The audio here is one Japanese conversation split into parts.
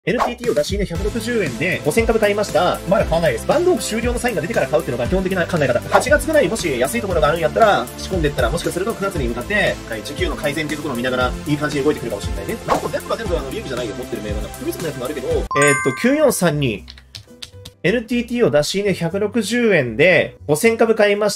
NTT を出し入れ160円で5000株買いました。まだ買わないです。バンドオフ終了のサインが出てから買うっていうのが基本的な考え方。8月ぐらいもし安いところがあるんやったら、仕込んでったらもしかすると9月に向かって、需給の改善っていうところを見ながら、いい感じで動いてくるかもしれないね。なんか全部が全部利益じゃないよ、持ってる銘柄。含み損のやつもあるけど、9432。NTT を出し入れ160円で5000株買いました。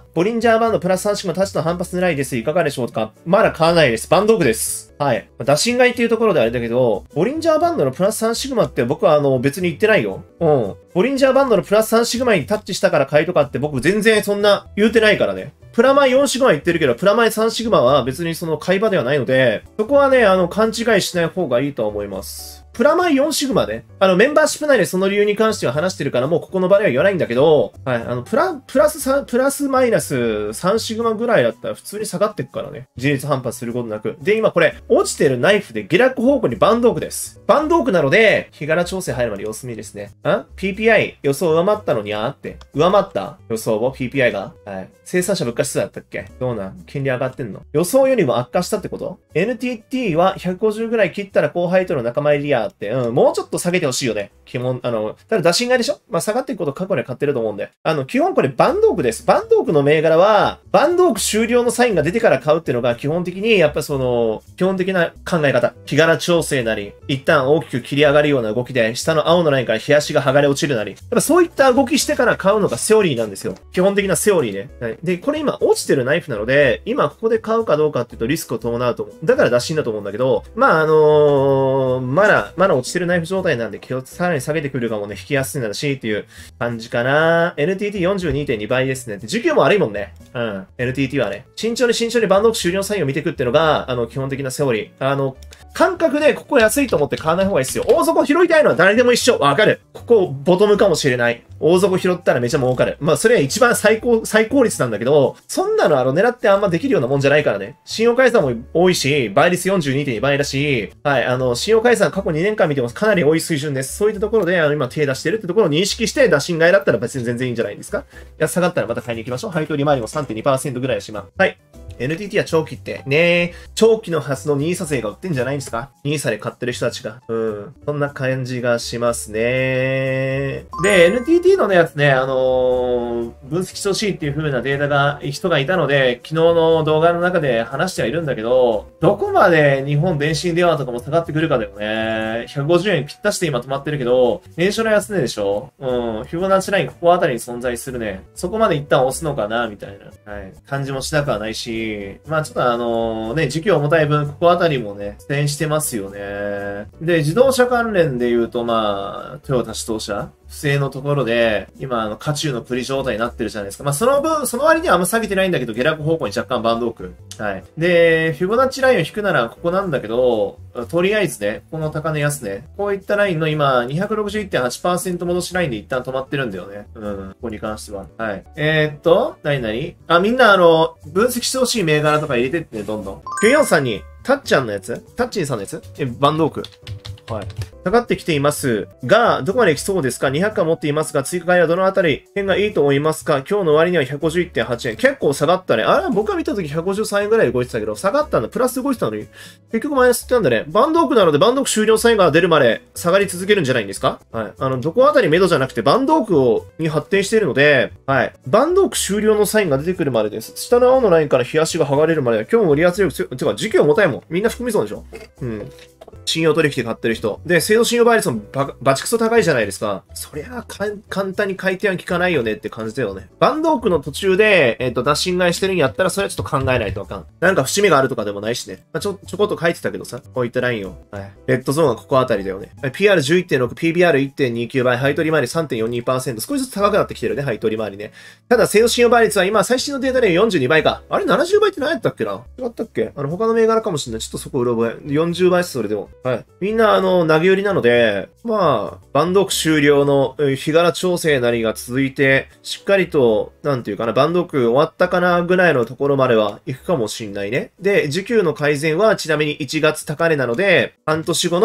ボリンジャーバンドプラス3シグマタッチの反発狙いです。いかがでしょうか？まだ買わないです。バンドオフです。はい。打診買いっていうところであれだけど、ボリンジャーバンドのプラス3シグマって僕は別に言ってないよ。うん。ボリンジャーバンドのプラス3シグマにタッチしたから買いとかって僕全然そんな言うてないからね。プラマイ4シグマ言ってるけど、プラマイ3シグマは別にその買い場ではないので、そこはね、勘違いしない方がいいと思います。プラマイ4シグマね。メンバーシップ内でその理由に関しては話してるから、もうここの場では言わないんだけど、はい、プラスマイナス3シグマぐらいだったら普通に下がってくからね。自立反発することなく。で、今これ、落ちてるナイフで下落方向にバンドオフです。バンドオフなので、日柄調整入るまで様子見ですね。PPI 予想上回ったのにって。上回った予想を PPI が。はい。生産者物価指数だったっけ？どうなん金利上がってんの？予想よりも悪化したってこと？ NTT は150ぐらい切ったら後輩との仲間入りやって、もうちょっと下げてほしいよね。基本、ただ打診買いでしょ？まあ、下がっていくこと過去には買ってると思うんで。基本これバンドオフです。バンドオフの銘柄は、バンドオフ終了のサインが出てから買うっていうのが基本的に、やっぱ基本的な考え方。日柄調整なり、一旦大きく切り上がるような動きで、下の青のラインから日足が剥がれ落ちるなり。やっぱそういった動きしてから買うのがセオリーなんですよ。基本的なセオリーね。はい。で、これ今落ちてるナイフなので、今ここで買うかどうかっていうとリスクを伴うと思う。だから打診だと思うんだけど、まあまだ落ちてるナイフ状態なんで気をさらに下げてくるかもね、引きやすいならしいっていう感じかな。NTT42.2 倍ですね。需給も悪いもんね。うん。NTT はね。慎重にバンドオフ終了サインを見ていくっていうのが、基本的なセオリー。感覚でここ安いと思って買わない方がいいですよ。大底拾いたいのは誰でも一緒。わかる。ここボトムかもしれない。大底拾ったらめちゃ儲かる。まあ、それは一番最高率なんだけど、そんなの狙ってあんまできるようなもんじゃないからね。信用解散も多いし、倍率 42.2 倍だし、はい、信用解散過去2年間見てもかなり多い水準です。そういったところで、今手出してるってところを認識して、打診買いだったら別に全然いいんじゃないですか。下がったらまた買いに行きましょう。配当利回りも 3.2% ぐらいだしま。はい。NTT は長期ってね、長期のはずのニーサ勢が売ってんじゃないんですか？ニーサで買ってる人たちが。そんな感じがしますね。で、NTT のやつね、分析してほしいっていう風なデータが、人がいたので、昨日の動画の中で話してはいるんだけど、どこまで日本電信電話とかも下がってくるかだよね。150円ぴったしで今止まってるけど、年初の安値でしょ？フィボナッチラインここあたりに存在するね。そこまで一旦押すのかなみたいな、はい、感じもしなくはないし、まあちょっと時期重たい分、ここあたりもね、苦戦してますよね。で、自動車関連で言うと、まあ、トヨタ自動車不正のところで、今、渦中のプリ状態になってるじゃないですか。まあ、その分、その割にはあんま下げてないんだけど、下落方向に若干バンドオフ。はい。で、フィボナッチラインを引くならここなんだけど、とりあえずね、この高値安値。こういったラインの今、261.8% 戻しラインで一旦止まってるんだよね。ここに関しては。はい。みんな分析してほしい銘柄とか入れてってね、どんどん。943に、タッチャンのやつタッチンさんのやつバンドオフ。はい。下がってきていますが、どこまで来そうですか？ 200 巻持っていますが、追加買いはどのあたり変がいいと思いますか？今日の割には 151.8 円。結構下がったね。僕が見たとき153円ぐらいで動いてたけど、下がったんだ。プラス動いてたのに。結局マイナスってなんだね。バンドオフなので、バンドオフ終了サインが出るまで下がり続けるんじゃないんですか？はい。どこあたりメドじゃなくて、バンドオフに発展しているので、はい。バンドオフ終了のサインが出てくるまでです。下の青のラインから日足が剥がれるまでは、今日も売り圧力強い。てか、時期重たいもん。みんな含み損でしょ？信用取引で買ってる人。で、制度信用倍率もバチクソ高いじゃないですか。そりゃ簡単に改定は効かないよねって感じだよね。バンドオフの途中で、打診買いしてるんやったら、それはちょっと考えないとあかん。なんか節目があるとかでもないしね。まあ、ちょこっと書いてたけどさ、こういったラインを。はい。レッドゾーンはここあたりだよね。PR11.6、PBR1.29 倍、配当利回り 3.42%。少しずつ高くなってきてるね、配当利回りね。ただ、制度信用倍率は今、最新のデータで42倍か。あれ、70倍って何やったっけな？違ったっけ？他の銘柄かもしれない。ちょっとそこうろ覚え。40倍っす、それでも。はい。みんな、投げ売りなので、まあ、バンドオフ終了の日柄調整なりが続いて、しっかりと、なんていうかな、バンドオフ終わったかなぐらいのところまでは行くかもしんないね。で、需給の改善はちなみに1月高値なので、半年後の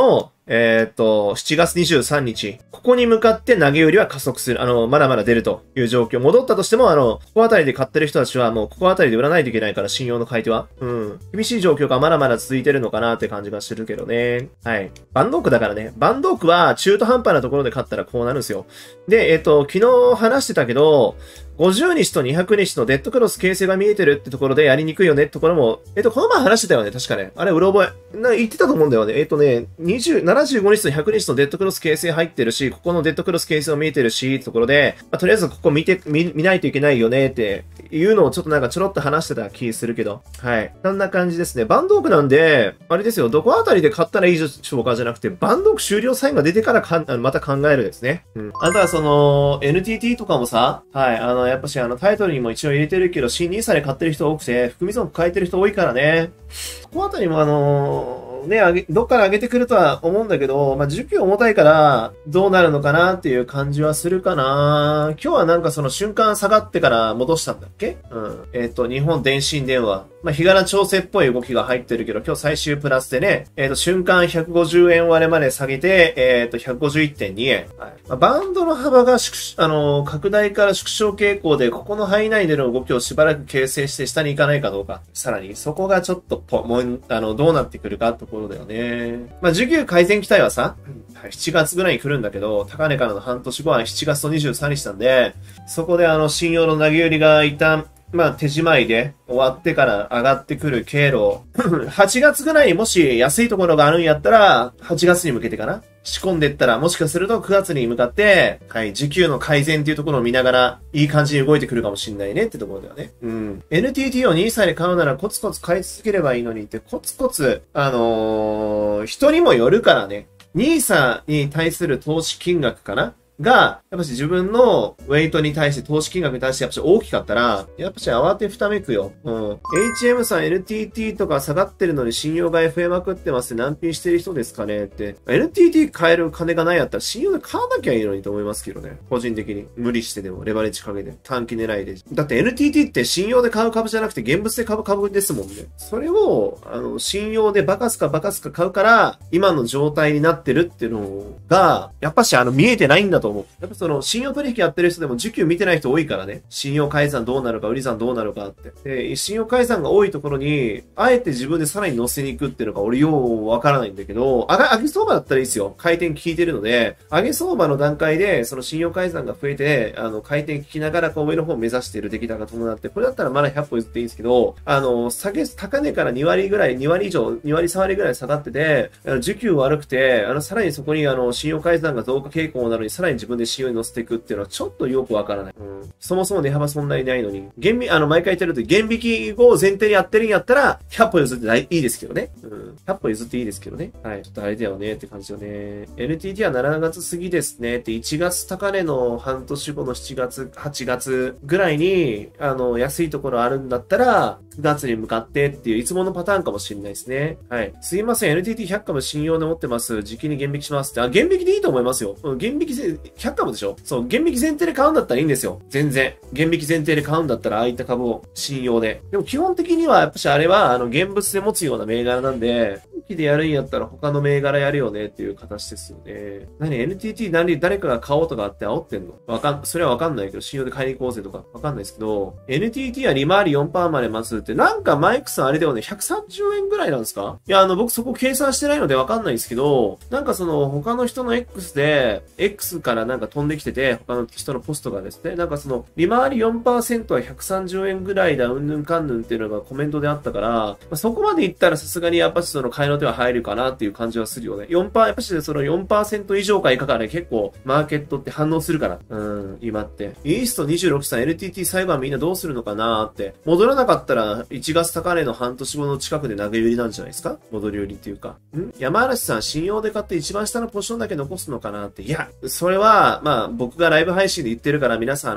7月23日。ここに向かって投げ売りは加速する。まだまだ出るという状況。戻ったとしても、ここあたりで買ってる人たちはもうここあたりで売らないといけないから、信用の買い手は。厳しい状況がまだまだ続いてるのかなって感じがするけどね。はい。バンドークだからね。バンドークは中途半端なところで買ったらこうなるんですよ。で、昨日話してたけど、50日と200日のデッドクロス形成が見えてるってところでやりにくいよねってところも、この前話してたよね、確かね。あれ、うろ覚え。言ってたと思うんだよね。75日と100日のデッドクロス形成入ってるし、ここのデッドクロス形成も見えてるし、ってところで、とりあえずここ見ないといけないよねっていうのをちょっとなんかちょろっと話してた気するけど。はい。そんな感じですね。バンドークなんで、あれですよ、どこあたりで買ったらいいでしょうかじゃなくて、バンドーク終了サインが出てからまた考えるですね。あとはNTT とかもさ、はい、やっぱしタイトルにも一応入れてるけど、新ニーサで買ってる人多くて、含み損抱えてる人多いからね。ここあたりもどっから上げてくるとは思うんだけど、需給重たいから、どうなるのかなっていう感じはするかな。今日はなんかその瞬間下がってから戻したんだっけ？日本電信電話。日柄調整っぽい動きが入ってるけど、今日最終プラスでね、瞬間150円割れまで下げて、151.2 円。はい。バンドの幅が拡大から縮小傾向で、ここの範囲内での動きをしばらく形成して下に行かないかどうか。さらに、そこがちょっとどうなってくるかってところだよね。需給改善期待はさ、7月ぐらいに来るんだけど、高値からの半年後は7月の23日なんで、そこで信用の投げ売りが一旦、手仕舞いで終わってから上がってくる経路。8月ぐらいにもし安いところがあるんやったら、8月に向けてかな。仕込んでいったら、もしかすると9月に向かって、はい、需給の改善っていうところを見ながら、いい感じに動いてくるかもしんないねってところだよね。NTT を2歳で買うならコツコツ買い続ければいいのにって、コツコツ、人にもよるからね。NISA に対する投資金額かなが、やっぱし自分のウェイトに対して、投資金額に対してやっぱし大きかったら、やっぱし慌てふためくよ。HM さん NTT とか下がってるのに信用買い増えまくってますって難品してる人ですかねって。NTT 買える金がないやったら信用で買わなきゃいいのにと思いますけどね。個人的に。無理してでも、レバレッジかけて。短期狙いで。だって NTT って信用で買う株じゃなくて現物で買う株ですもんね。それを、信用でバカすか買うから、今の状態になってるっていうのが、やっぱし見えてないんだと思う。やっぱ信用取引やってる人でも需給見てない人多いからね。信用改ざんどうなるか、売り算どうなるかって。で、信用改ざんが多いところに、あえて自分でさらに乗せに行くっていうのが俺ようわからないんだけど、上げ相場だったらいいですよ。回転効いてるので、上げ相場の段階で、その信用改ざんが増えて、回転効きながら上の方を目指している出来高伴って、これだったらまだ100歩譲っていいんですけど、高値から2割ぐらい、2割以上、2割3割ぐらい下がってて、需給悪くて、さらにそこに信用改ざんが増加傾向なのに、さらに自分で信用に乗せていくっていうのはちょっとよくわからない。そもそも値幅そんなにないのに、毎回言ってると減引きを前提にやってるんやったら、100歩譲っていいですけどね。100歩譲っていいですけどね。はい。ちょっとあれだよねって感じよね。NTT は7月過ぎですね。って1月高値の半年後の7月、8月ぐらいに、安いところあるんだったら、9月に向かってっていういつものパターンかもしれないですね。はい。すいません。NTT100 株信用で持ってます。時期に減引きしますって。減引きでいいと思いますよ。減引き100株でしょ？そう、減引き前提で買うんだったらいいんですよ。全然。減引き前提で買うんだったら、ああいった株を信用で。でも基本的には、やっぱしあれは、現物で持つような銘柄なんで、本気でやるんやったら他の銘柄やるよねっていう形ですよね。NTT 誰かが買おうとかって煽ってんの？それはわかんないけど、信用で買いに行こうぜとかわかんないですけど、NTT は利回り 4% まで待つって、なんかマイクさんあれだよね、130円ぐらいなんですか？いや、僕そこ計算してないのでわかんないですけど、なんか他の人の X で、X からなんか飛んできてて、他の人のポストがですね、なんか利回り 4% は130円ぐらいだ、うんぬんかんぬんっていうのがコメントであったから、そこまでいったらさすがにやっぱし買いの手は入るかなっていう感じはするよね。やっぱし4% 以上か以下からね、結構マーケットって反応するから。今って。イースト26さん NTT 裁判みんなどうするのかなーって。戻らなかったら1月高値の半年後の近くで投げ売りなんじゃないですか？戻り売りっていうか。山嵐さん信用で買って一番下のポジションだけ残すのかなって。いや、それは、僕がライブ配信で言ってるから皆さん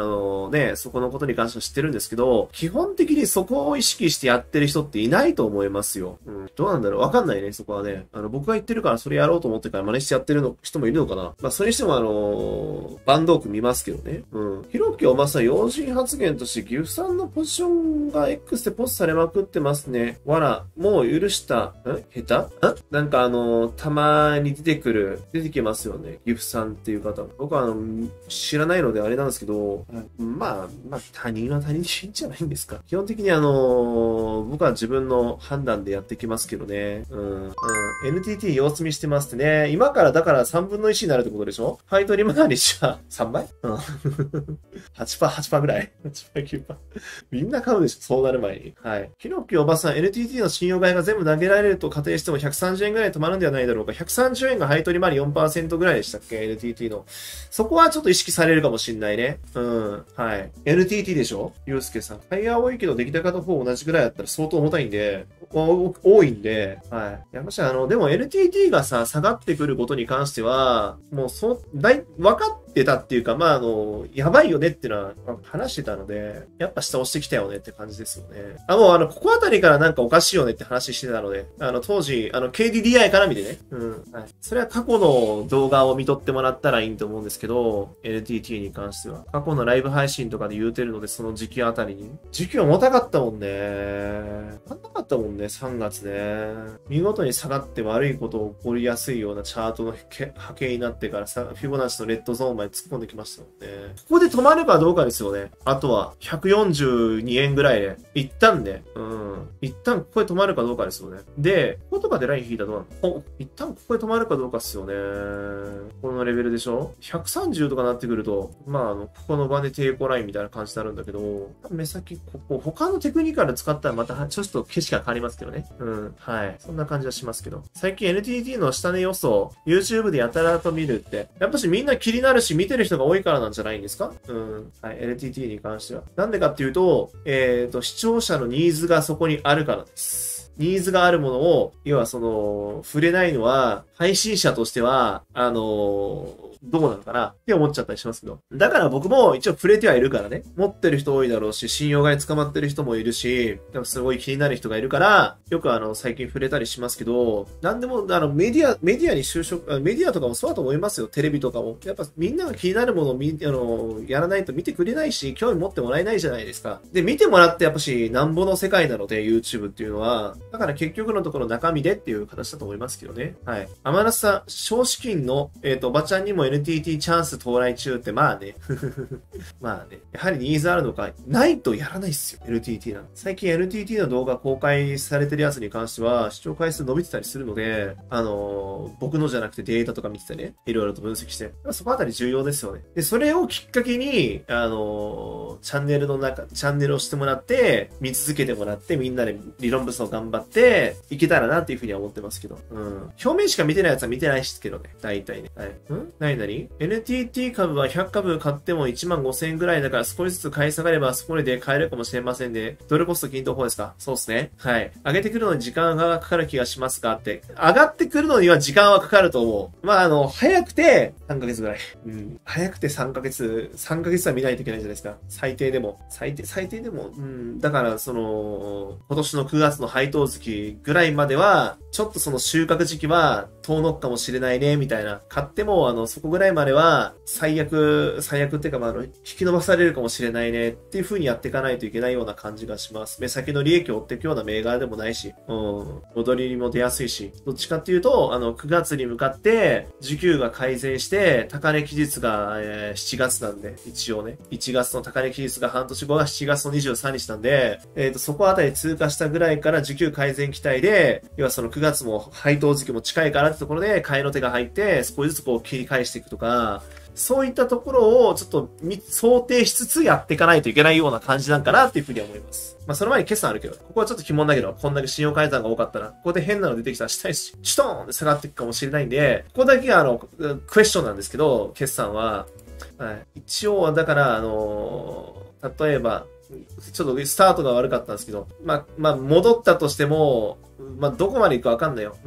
そこのことに関しては知ってるんですけど、基本的にそこを意識してやってる人っていないと思いますよ。うん。どうなんだろうわかんないね、そこはね。僕が言ってるからそれやろうと思ってから真似してやってる人もいるのかな。まあ、それにしてもバンドーク見ますけどね。うん。ひろきおばさん、要人発言として、岐阜さんのポジションが X でポストされまくってますね。わら、もう許した、下手なんかたまに出てきますよね。岐阜さんっていう方。僕は知らないのであれなんですけど、まあ、他人は他人でいいんじゃないんですか。基本的に僕は自分の判断でやってきますけどね。NTT 様子見してますってね。今からだから3分の1になるってことでしょ？ファイトリマナリシは3倍8% ぐらい ?8%、9%。みんな買うでしょ、そうなる前に。はい。ひろきおばさん、NTT の信用買いが全部投げられると仮定しても130円ぐらいで止まるんではないだろうか。130円が配当利回り 4% ぐらいでしたっけ ?NTT の。そこはちょっと意識されるかもしんないね。はい。NTT でしょゆうすけさん。タイヤ多いけど出来高とほぼ同じぐらいだったら相当重たいんで、多いんで、はい。やっぱしでも NTT がさ、下がってくることに関しては、もう分かってたっていうか、まあやばいよねっていうのは話してたので、やっぱ下押してきたよねって感じですよね。もうここあたりからなんかおかしいよねって話してたので、当時、KDDI から見てね。はい。それは過去の動画を見とってもらったらいいと思うんですけど、NTT に関しては。過去のライブ配信とかで言うてるので、その時期あたりに。時期重たかったもんね。なかったもんね、3月ね。見事に下がって悪いこと起こりやすいようなチャートの波形になってからさ、フィボナッチのレッドゾーンまで突っ込んできましたもんね。ここで止まるかどうかですよね。あとは、142円ぐらいで、一旦ね、一旦ここで止まるかどうかですよね。で、こことかでライン引いたらどうなの？一旦ここで止まるかどうかっすよね。このレベルでしょ？ 130 とかなってくると、まあ、ここの場で抵抗ラインみたいな感じになるんだけど、目先、ここ、他のテクニカル使ったらまたちょっと景色が変わりますけどね。はい。そんな感じはしますけど。最近 NTT の下値予想、YouTube でやたらと見るって、やっぱしみんな気になるし、見てる人が多いからなんじゃないんですか？はい。NTT に関しては。なんでかっていうと、視聴者のニーズがそこにあるからです。ニーズがあるものを、要は触れないのは、配信者としては、どうなのかなって思っちゃったりしますけど。だから僕も一応触れてはいるからね。持ってる人多いだろうし、信用買い捕まってる人もいるし、すごい気になる人がいるから、よく最近触れたりしますけど、なんでも、メディアに就職、メディアとかもそうだと思いますよ。テレビとかも。やっぱみんなが気になるものをやらないと見てくれないし、興味持ってもらえないじゃないですか。で、見てもらってやっぱし、なんぼの世界なので、YouTube っていうのは。だから結局のところ中身でっていう形だと思いますけどね。はい。天夏さん、少子金の、おばちゃんにもNTT チャンス到来中って、まあね。まあね。やはりニーズあるのか、ないとやらないっすよ。NTT なん。最近 NTT の動画公開されてるやつに関しては、視聴回数伸びてたりするので、僕のじゃなくてデータとか見ててね、いろいろと分析して。そこあたり重要ですよね。で、それをきっかけに、チャンネルをしてもらって、見続けてもらって、みんなで理論武装頑張って、いけたらなっていうふうには思ってますけど。表面しか見てないやつは見てないですけどね。大体ね。はい。何 ?NTT 株は100株買っても15,000円ぐらいだから少しずつ買い下がればそこで買えるかもしれませんで、ドルコスト均等法ですか？そうですね。はい。上げてくるのに時間がかかる気がしますがって。上がってくるのには時間はかかると思う。まあ、早くて3ヶ月ぐらい。早くて3ヶ月は見ないといけないじゃないですか。最低でも。最低でも。だから、今年の9月の配当月ぐらいまでは、ちょっとその収穫時期は遠のくかもしれないね、みたいな。買っても、そこぐらいまでは、最悪っていうか、引き伸ばされるかもしれないね、っていう風にやっていかないといけないような感じがします。目先の利益を追っていくような銘柄でもないし、戻りも出やすいし、どっちかっていうと、9月に向かって、需給が改善して、高値期日が、7月なんで、一応ね、1月の高値期日が半年後が7月の23日なんで、そこあたり通過したぐらいから需給改善期待で、要はその9月も配当時期も近いからってところで、買いの手が入って、少しずつこう切り返していくとか、そういったところをちょっと想定しつつやっていかないといけないような感じなんかなっていうふうには思います。まあその前に決算あるけど、ここはちょっと疑問だけど、こんだけ信用改ざんが多かったら、ここで変なの出てきたら下にシュトーンって下がっていくかもしれないんで、ここだけがクエスチョンなんですけど、決算は、はい、一応だから、例えば、ちょっとスタートが悪かったんですけど、まあ、戻ったとしても、まあ、どこまで行くかわかんないよ。まあ、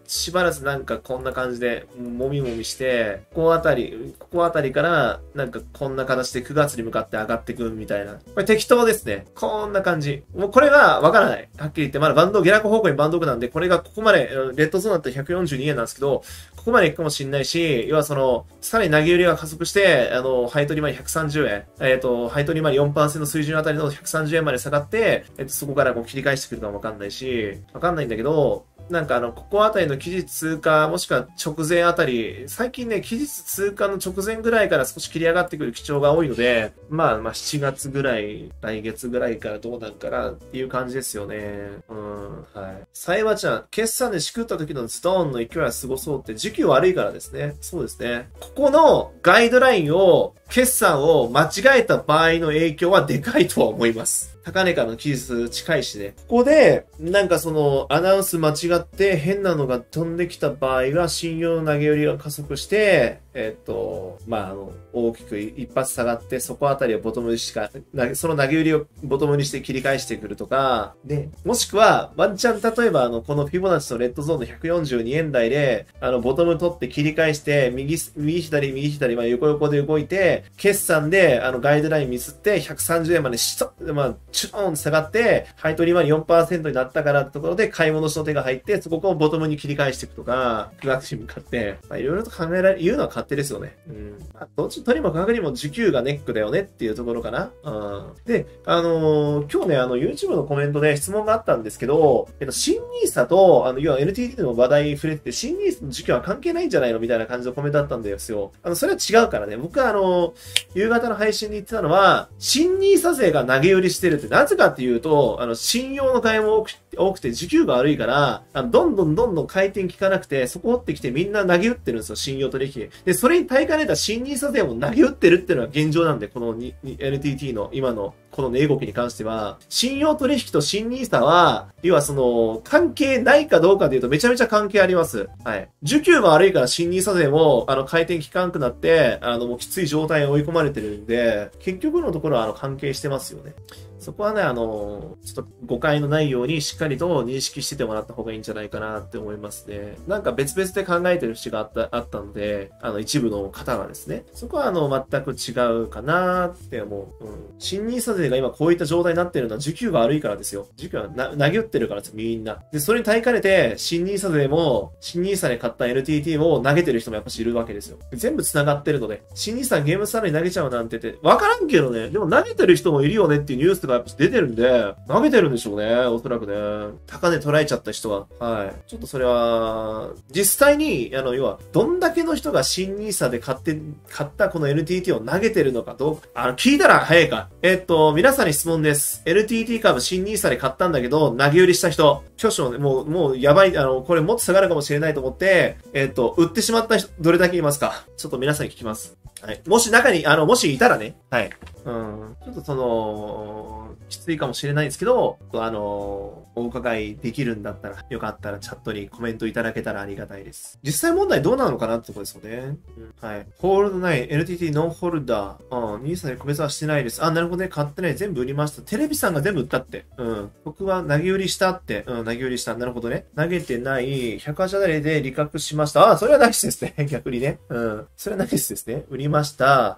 しばらくなんかこんな感じで、もみもみして、ここあたりから、なんかこんな形で9月に向かって上がってくみたいな。これ適当ですね。こんな感じ。もうこれがわからない。はっきり言って、まだ下落方向にバンドオフなんで、これがここまで、レッドゾーンだったら142円なんですけど、ここまで行くかもしれないし、要はさらに投げ売りが加速して、ハイトリまで130円。ハイトリまで 4% 水準あたりの130円まで下がって、そこからこう切り返してくるかもわかんないし、わかんないんだけど、なんかここあたりの期日通過、もしくは直前あたり、最近ね、期日通過の直前ぐらいから少し切り上がってくる基調が多いので、まあ7月ぐらい、来月ぐらいからどうなんかなっていう感じですよね。はい。サイバちゃん、決算でしくった時のズドーンの勢いはすごそうって、時期悪いからですね。そうですね。ここのガイドラインを、決算を間違えた場合の影響はでかいとは思います。高値からの期日近いしね。ここで、なんかアナウンス間違って変なのが飛んできた場合が、信用の投げ売りが加速して、大きく一発下がって、そこあたりをボトムにその投げ売りをボトムにして切り返してくるとか、で、もしくは、ワンチャン例えばこのフィボナッチとレッドゾーンの142円台で、ボトム取って切り返して、右左、横で動いて、決算で、ガイドラインミスって、130円までチューンって下がって、ハイトリまで 4% になったからってところで、買い戻しの手が入って、そこをボトムに切り返していくとか、9月に向かって、いろいろと考えられる、言うのは勝手ですよね。どっちとにもかくにも時給がネックだよねっていうところかな。で、今日ね、YouTube のコメントで質問があったんですけど、新ニーサと、要は NTT の話題触れてて、新ニーサの時給は関係ないんじゃないのみたいな感じのコメントだったんですよ。それは違うからね。僕は夕方の配信に言ってたのは、新ニーサ勢が投げ売りしてるって、なぜかっていうと、信用の買いも多くて、時給が悪いから、どんどん回転効かなくて、そこ追ってきてみんな投げ打ってるんですよ、信用取引。で、それに対価ねた新ニーサ勢も投げ打ってるっていうのが現状なんで、このNTT の今のこの値動きに関しては、信用取引と新ニーサは、要は関係ないかどうかで言うとめちゃめちゃ関係あります。はい。需給が悪いから新ニーサ勢も、回転効かんくなって、もうきつい状態に追い込まれてるんで、結局のところは関係してますよね。そこはね、ちょっと誤解のないようにしっかりと認識しててもらった方がいいんじゃないかなって思いますね。なんか別々で考えてる節があったので、一部の方がですね、そこは全く違うかなって思う。新ニーサ勢が今こういった状態になってるのは需給が悪いからですよ。需給は投げ打ってるからですよ、みんな。で、それに対価ねて、新ニーサ勢も、新ニーサで買った NTT を投げてる人もやっぱしいるわけですよ。全部繋がってるので、新ニーサゲームスターに投げちゃうなんて言って、わからんけどね、でも投げてる人もいるよねっていうニュースがやっぱ出てるんで、投げてるんでしょうね、おそらくね。高値捉えちゃった人は。はい。ちょっとそれは、実際に、要は、どんだけの人が新ニーサで買ったこの NTT を投げてるのか聞いたら早いか。皆さんに質問です。NTT 株新ニーサで買ったんだけど、投げ売りした人、挙手の、もうやばい、これもっと下がるかもしれないと思って、売ってしまった人、どれだけいますか？ちょっと皆さんに聞きます。はい。もし中に、もしいたらね。はい。ちょっときついかもしれないんですけど、お伺いできるんだったら、よかったらチャットにコメントいただけたらありがたいです。実際問題どうなのかなってとこですよね。はい。ホールドない、NTT ノンホルダー。ニーサで個別はしてないです。なるほどね。買ってない。全部売りました。テレビさんが全部売ったって。僕は投げ売りしたって。投げ売りした。なるほどね。投げてない。108あたりで利確しました。それはナイスですね。逆にね。それはナイスですね。売りました。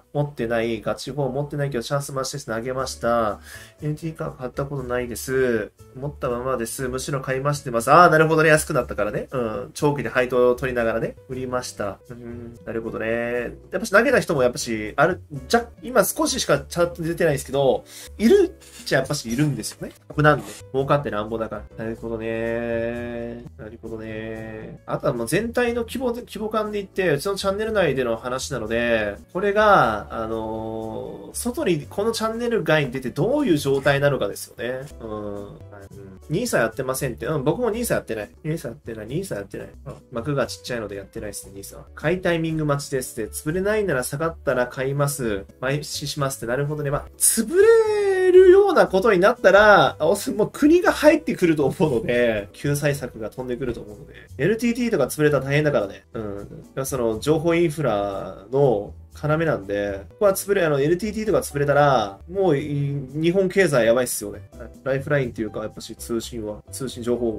持ってない。ガチ4持ってないけど、チャンス増しです。投げました。NTT 価格買ったことないです。持ったままです。むしろ買いましてます。なるほどね。安くなったからね。長期で配当を取りながらね。売りました。なるほどね。やっぱし投げた人もやっぱし、今少ししかチャット出てないですけど、いるっちゃやっぱしいるんですよね。株なんで。儲かってなんぼだから。なるほどね。なるほどね。あとはもう全体の規模感で言って、うちのチャンネル内での話なので、これが、外に、このチャンネル外に出てどういう状態なのかですよね。ニーサやってませんって。僕もニーサやってない。ニーサやってない。幕がちっちゃいのでやってないですね、ニーサは。買いタイミング待ちですって。潰れないなら下がったら買います。毎日しますって。なるほどね。潰れるようなことになったら、もう国が入ってくると思うので、救済策が飛んでくると思うので。NTT とか潰れたら大変だからね。情報インフラの要なんで、ここはNTT とか潰れたら、もう日本経済やばいっすよね。ライフラインっていうか、やっぱし通信情報も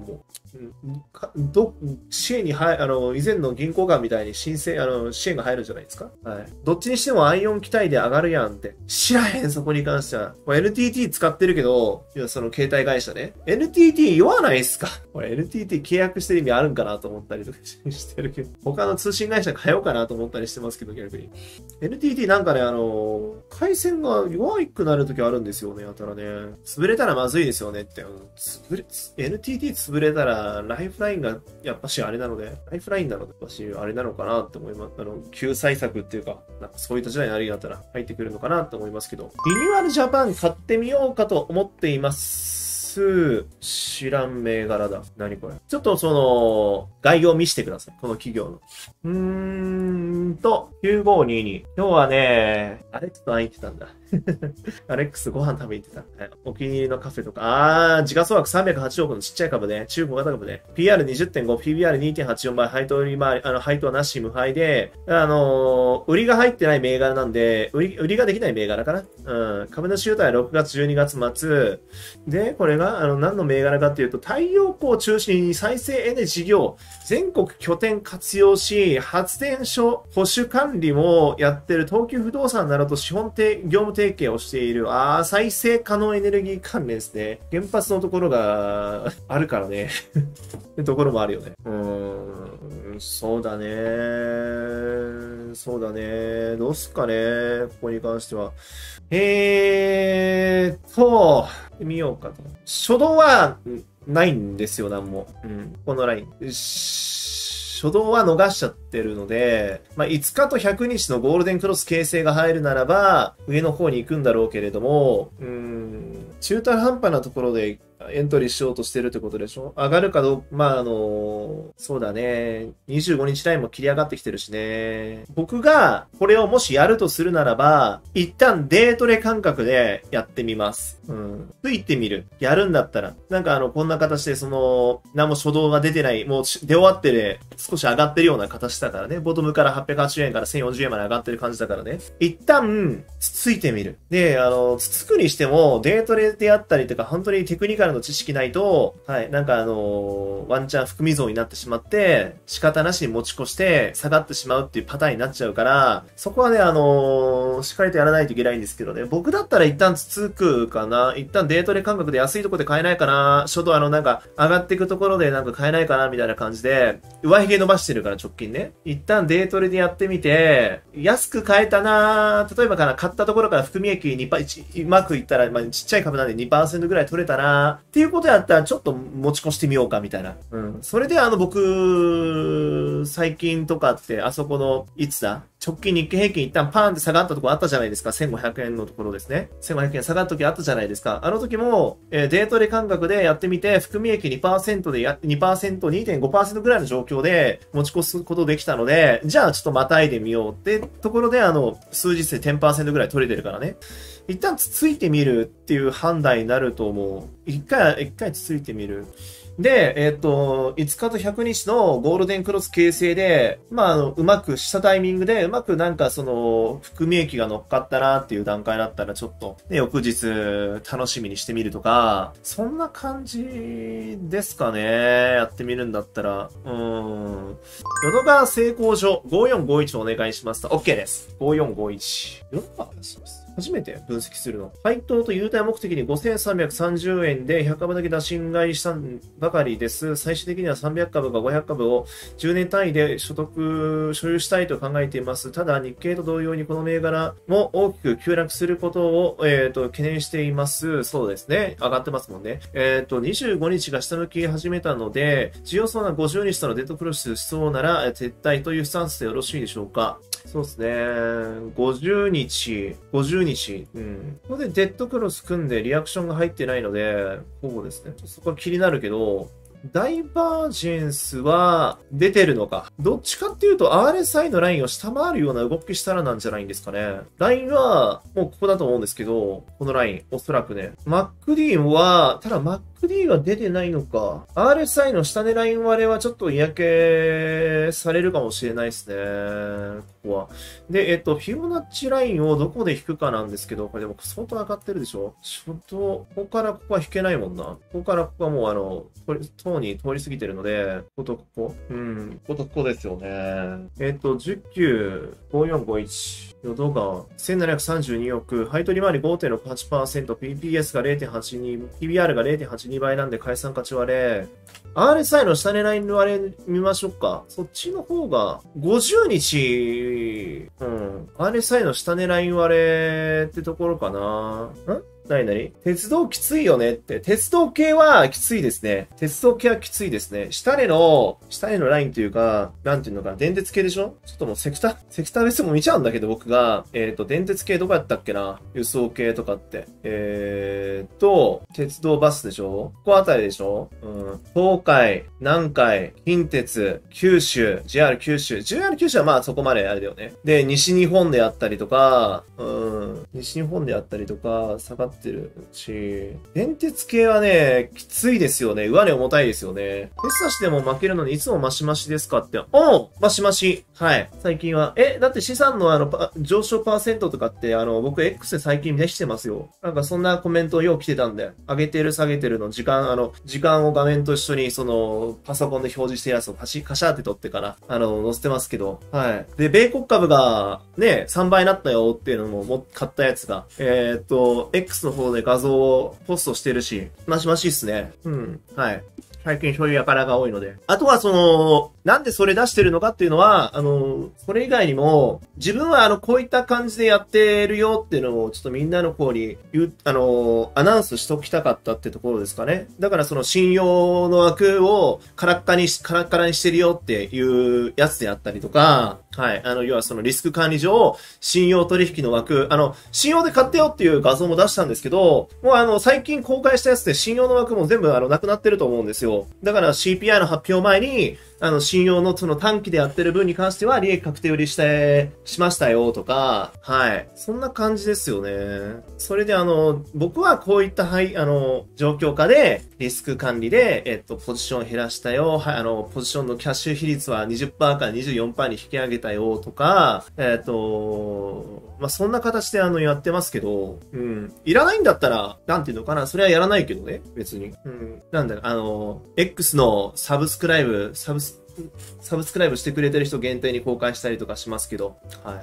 支援に以前の銀行間みたいに申請、支援が入るんじゃないですか。はい。どっちにしてもアイオン機体で上がるやんって。知らへん、そこに関しては。これ NTT 使ってるけど、いや、その携帯会社ね。NTT 言わないっすか。これ NTT 契約してる意味あるんかなと思ったりとかしてるけど、他の通信会社変えようかなと思ったりしてますけど、逆に。NTT なんかね、回線が弱くなるときあるんですよね、やたらね。潰れたらまずいですよねって。NTT 潰れたら、ライフラインが、やっぱしあれなので、ライフラインなので、やっぱしあれなのかなって思います。救済策っていうか、なんかそういった時代になるんやったら入ってくるのかなと思いますけど、リニューアルジャパン買ってみようかと思っています。知らん銘柄だ。何これ。ちょっと概要を見せてください。この企業の。9522。今日はね、アレックスと会いに行ってたんだ。アレックスご飯食べに行ってた。はい、お気に入りのカフェとか。時価総額308億のちっちゃい株ね。中小型株ね。PR20.5、PBR2.84 倍、配当利回り、配当はなし無配で、売りが入ってない銘柄なんで、売りができない銘柄かな。株主優待は6月、12月末。で、これが、何の銘柄かっていうと、太陽光を中心に再生エネ事業、全国拠点活用し、発電所保守管理もやってる東急不動産などと資本業務提携をしている、再生可能エネルギー関連ですね。原発のところがあるからね。ってところもあるよね。そうだね。そうだね。どうすっかね。ここに関しては。見ようかと。初動はないんですよ、なんも。このライン。初動は逃しちゃってるので、5日と100日のゴールデンクロス形成が入るならば、上の方に行くんだろうけれども、中途半端なところでエントリーしようとしてるってことでしょ。上がるかどうか、そうだね。25日ラインも切り上がってきてるしね。僕がこれをもしやるとするならば、一旦デートレ感覚でやってみます。ついてみる。やるんだったら。なんかこんな形で何も初動が出てない、もう出終わってる、少し上がってるような形だからね。ボトムから880円から1040円まで上がってる感じだからね。一旦、つついてみる。で、つつくにしても、デートレであったりとか、本当にテクニカルの知識ないと、はい、なんかワンチャン含み損になってしまって、仕方なしに持ち越して下がってしまうっていうパターンになっちゃうから、そこはね、しっかりとやらないといけないんですけどね。僕だったら一旦つつくかな。一旦デートレ感覚で安いところで買えないかな。初動なんか上がっていくところでなんか買えないかなみたいな感じで、上髭伸ばしてるから直近ね。一旦デートレでやってみて、安く買えたな。例えば買ったところから含み益うまくいったら、ちっちゃい株なんで 2% ぐらい取れたな。っていうことやったらちょっと持ち越してみようかみたいな。それで僕、最近とかってあそこの、いつだ直近日経平均一旦パーンって下がったとこあったじゃないですか。1500円のところですね。1500円下がった時あったじゃないですか。あの時も、デートレ感覚でやってみて、含み益 2% で2%、2.5% ぐらいの状況で持ち越すことできたので、じゃあちょっとまたいでみようってところで数日で 10% ぐらい取れてるからね。一旦つついてみるっていう判断になると思う。一回つついてみる。で、5日と100日のゴールデンクロス形成で、うまくしたタイミングで、うまくなんか含み益が乗っかったなっていう段階だったらちょっと、ね、翌日楽しみにしてみるとか、そんな感じですかね。やってみるんだったら。淀川成功所5451お願いしますと。OK です。5451。淀川です。初めて分析するの。配当と優待目的に5330円で100株だけ打診買いしたばかりです。最終的には300株か500株を10年単位で所有したいと考えています。ただ、日経と同様にこの銘柄も大きく急落することを、懸念しています。そうですね。上がってますもんね。25日が下向き始めたので、需要そうな50日とのデッドクロスしそうなら撤退というスタンスでよろしいでしょうか。そうですね。50日。ここでデッドクロス組んでリアクションが入ってないので、ほぼですね。そこは気になるけど、ダイバージェンスは出てるのか。どっちかっていうと RSI のラインを下回るような動きしたらなんじゃないんですかね。ラインはもうここだと思うんですけど、このライン、おそらくね。MacD は、ただ MacD は出てないのか。RSI の下値ライン割れはちょっと嫌気されるかもしれないですね。 こは。で、フィボナッチラインをどこで引くかなんですけど、これでも相当上がってるでしょ？ちょっと、ここからここは引けないもんな。ここからここはもう塔に通り過ぎてるので、こことここ。うん、こことここですよね。19、5451。淀川、1732億、配当利回り 5.68%、PPS が 0.82、PBR が 0.82 倍なんで解散勝ち割れ。RSI の下値ラインの割れ見ましょうか。そっちの方が、50日、RSI の下値ライン割れってところかな。何鉄道きついよねって。鉄道系はきついですね。鉄道系はきついですね。下値のラインというか、なんていうのかな、電鉄系でしょ？ちょっともうセクター別も見ちゃうんだけど、僕が。電鉄系どこやったっけな？輸送系とかって。鉄道バスでしょ？ここあたりでしょ？東海、南海、近鉄、九州、JR 九州。JR 九州はまあそこまであれだよね。で、西日本であったりとか、西日本であったりとか、下がってるし、電鉄系はね、きついですよね。上値重たいですよね。テスラしても負けるのにいつもマシマシですかって。マシマシ。はい。最近は。だって資産の上昇パーセントとかって、僕 X で最近見出してますよ。なんかそんなコメントよう来てたんで、上げてる下げてるの時間を画面と一緒にパソコンで表示してるやつをカシャって撮ってから、載せてますけど。はい。で、米国株がね、3倍になったよっていうのも買ったやつが、X の方で画像をポストしてるし、マシマシっすね。はい。最近そういう輩が多いので。あとはなんでそれ出してるのかっていうのは、それ以外にも、自分はこういった感じでやってるよっていうのをちょっとみんなの方にアナウンスしときたかったってところですかね。だから信用の枠をカラッカラにしてるよっていうやつであったりとか、はい。要はリスク管理上、信用取引の枠、信用で買ってよっていう画像も出したんですけど、もう最近公開したやつで信用の枠も全部なくなってると思うんですよ。だから CPI の発表前に、信用の短期でやってる分に関しては利益確定売りしましたよとか、はい。そんな感じですよね。それで僕はこういった、状況下でリスク管理で、ポジション減らしたよ。はい、ポジションのキャッシュ比率は 20% から 24% に引き上げたよとか、まあ、そんな形でやってますけど、いらないんだったら、なんていうのかな、それはやらないけどね、別に。なんだ、X のサブスクライブしてくれてる人限定に公開したりとかしますけど、はい。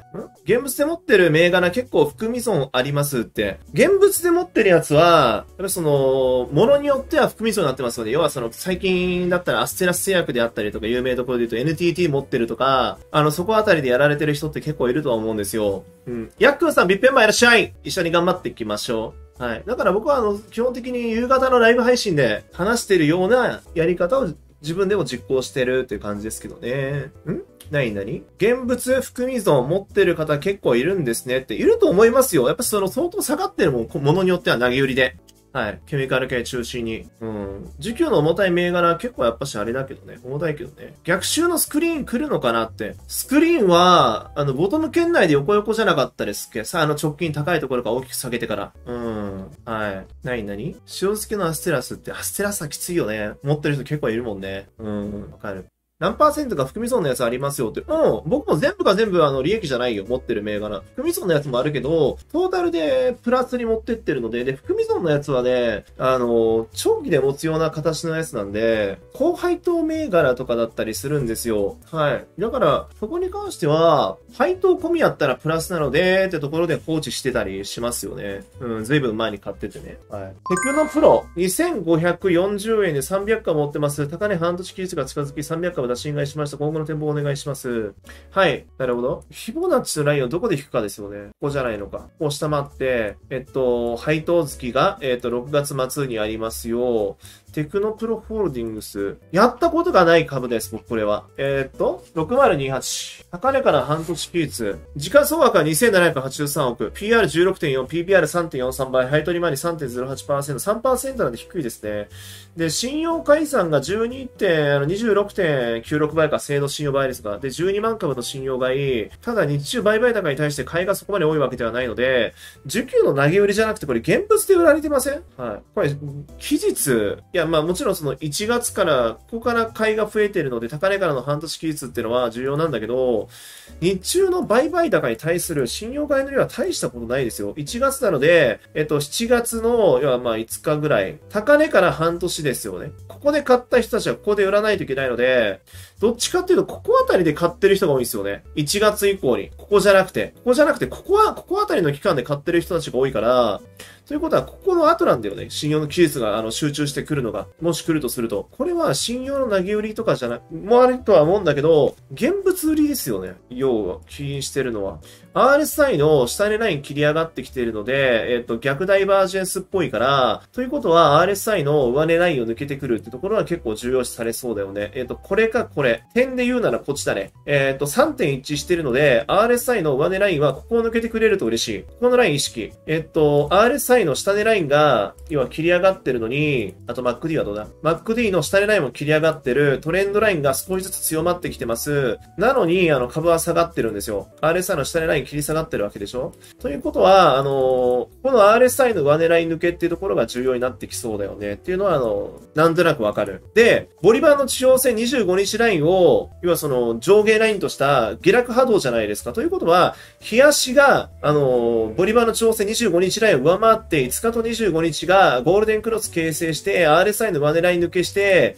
現物で持ってる銘柄結構含み損ありますって。現物で持ってるやつは、やっぱりものによっては含み損になってますので、要は最近だったらアステラス製薬であったりとか、有名どころで言うと NTT 持ってるとか、そこあたりでやられてる人って結構いるとは思うんですよ。ヤックンさん、ビッペンマンいらっしゃい！一緒に頑張っていきましょう。はい。だから僕は基本的に夕方のライブ配信で話してるようなやり方を自分でも実行してるっていう感じですけどね。何現物含み損持ってる方結構いるんですねって。いると思いますよ。やっぱ相当下がってるものによっては投げ売りで。はい。ケミカル系中心に。需給の重たい銘柄結構やっぱしあれだけどね。重たいけどね。逆襲のスクリーン来るのかなって。スクリーンは、ボトム圏内で横じゃなかったですっけ？さあ、直近高いところから大きく下げてから。はい。何塩漬けのアステラスって、アステラスはきついよね。持ってる人結構いるもんね。わかる。何%か含み損のやつありますよって。僕も全部が全部利益じゃないよ。持ってる銘柄。含み損のやつもあるけど、トータルでプラスに持ってってるので、含み損のやつはね、長期で持つような形のやつなんで、高配当銘柄とかだったりするんですよ。はい。だから、そこに関しては、配当込みやったらプラスなので、ってところで放置してたりしますよね。随分前に買っててね。はい。テクノプロ、2540円で300株持ってます。高値半年期日が近づき300株出し買いしました。今後の展望お願いします。はい。なるほど。フィボナッチのラインをどこで引くかですよね。ここじゃないのか。ここ下回って、配当月が、6月末にありますよ。テクノプロホールディングス。やったことがない株です、僕これは。6028。高値から半年期日。時価総額は2783億。PR16.4、PBR3.43 倍。配当利回り 3.08%。3% なんで低いですね。で、信用解散が26.4 96倍か、精度信用倍率が。で、12万株の信用買い。ただ、日中売買高に対して買いがそこまで多いわけではないので、需給の投げ売りじゃなくて、これ現物で売られてません？はい。これ、期日、いや、まあもちろんその1月から、ここから買いが増えてるので、高値からの半年期日っていうのは重要なんだけど、日中の売買高に対する信用買いの量は大したことないですよ。1月なので、7月の、要はまあ5日ぐらい。高値から半年ですよね。ここで買った人たちはここで売らないといけないので、どっちかっていうと、ここあたりで買ってる人が多いんですよね。1月以降に。ここじゃなくて、ここあたりの期間で買ってる人たちが多いから、ということは、ここの後なんだよね。信用の期日が集中してくるのが。もし来るとすると。これは信用の投げ売りとかじゃなく、もあるとは思うんだけど、現物売りですよね。要は、起因してるのは。RSI の下値ライン切り上がってきているので、逆ダイバージェンスっぽいから、ということは RSI の上値ラインを抜けてくるってところは結構重要視されそうだよね。これかこれ。点で言うならこっちだね。3点一致してるので、RSI の上値ラインはここを抜けてくれると嬉しい。ここのライン意識。RSI の下値ラインが、要は切り上がってるのに、あと MACD はどうだ？ MACD の下値ラインも切り上がってる、トレンドラインが少しずつ強まってきてます。なのに、株は下がってるんですよ。RSI の下値ライン切り下がってるわけでしょ？ということは、この RSI の上値ライン抜けっていうところが重要になってきそうだよね。っていうのは、なんとなくわかる。で、ボリバーの地上線25日ラインを、要はその上下ラインとした下落波動じゃないですか。ということは、日足が、ボリバーの地上線25日ラインを上回って、5日と25日がゴールデンクロス形成して、RSI の上値ライン抜けして、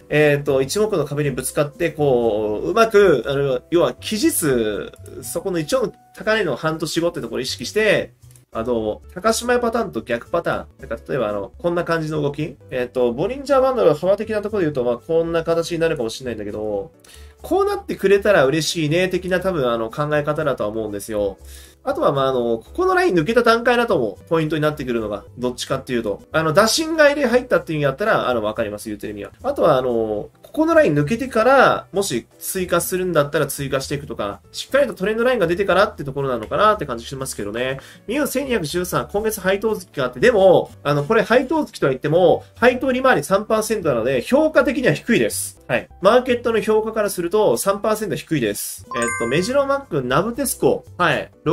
一目の壁にぶつかって、こう、うまく、要は期日、そこの一応の高値の半年後ってところを意識して、高島屋パターンと逆パターン。だから例えばこんな感じの動き。ボリンジャーバンドの幅的なところで言うと、まあ、こんな形になるかもしれないんだけど、こうなってくれたら嬉しいね、的な多分考え方だとは思うんですよ。あとは、まあ、ここのライン抜けた段階だと思う。ポイントになってくるのが。どっちかっていうと。打診買いで入ったっていう意味だったら、わかります、言ってる意味は。あとは、ここのライン抜けてから、もし追加するんだったら追加していくとか、しっかりとトレンドラインが出てからってところなのかなって感じしますけどね。ミュー1213、今月配当月があって、でも、これ配当月とは言っても、配当利回り 3% なので、評価的には低いです。はい。マーケットの評価からすると 3% 低いです。メジロマックナブテスコ。はい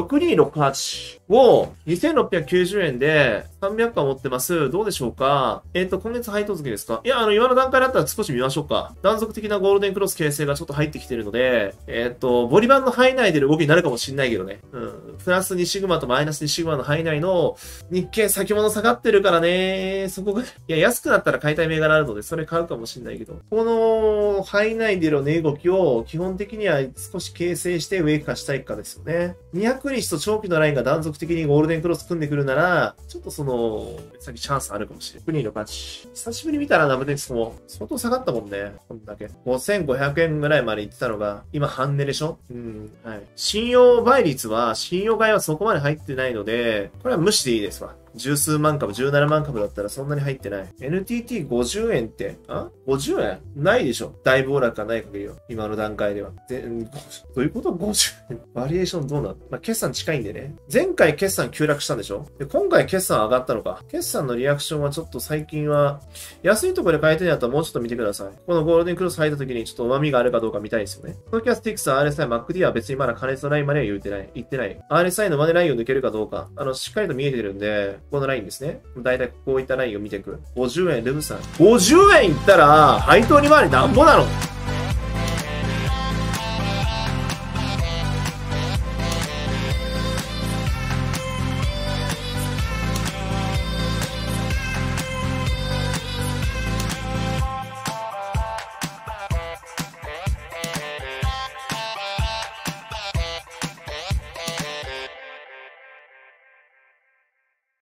。6268を2690円で300巻持ってます。どうでしょうか？今月配当月ですか？いや、今の段階だったら少し見ましょうか。断続的なゴールデンクロス形成がちょっと入ってきてるので、ボリバンの範囲内での動きになるかもしれないけどね。うん。プラス2シグマとマイナス2シグマの範囲内の日経先物下がってるからね。そこが、いや、安くなったら買いたい銘柄あるので、それ買うかもしれないけど。この範囲内での値動きを基本的には少し形成して上化したいかですよね。200日と長期のラインが断続的にゴールデンクロス組んでくるなら、ちょっとさっきチャンスあるかもしれない。6268。久しぶり見たらナブテスコも相当下がったもんね。こんだけ。5500円ぐらいまで行ってたのが、今半値でしょ？うん。はい。信用倍率は、信用買いはそこまで入ってないので、これは無視でいいですわ。十数万株、17万株だったらそんなに入ってない。NTT50 円って、50円ないでしょ。大暴落がない限りよ。今の段階では。どういうこと ?50 円。バリエーションどうなの？まあ、決算近いんでね。前回決算急落したんでしょ？で、今回決算上がったのか。決算のリアクションはちょっと最近は、安いところで買えてるんだったらもうちょっと見てください。このゴールデンクロス入った時にちょっと旨味があるかどうか見たいですよね。東京スティックス、RSI、MACD は別にまだ加熱のラインまでは言ってない。RSI のマネラインを抜けるかどうか、しっかりと見えてるんで、このラインですね。だいたいこういったラインを見ていく。50円、ルブさん。50円いったら、配当利回りなんぼなの？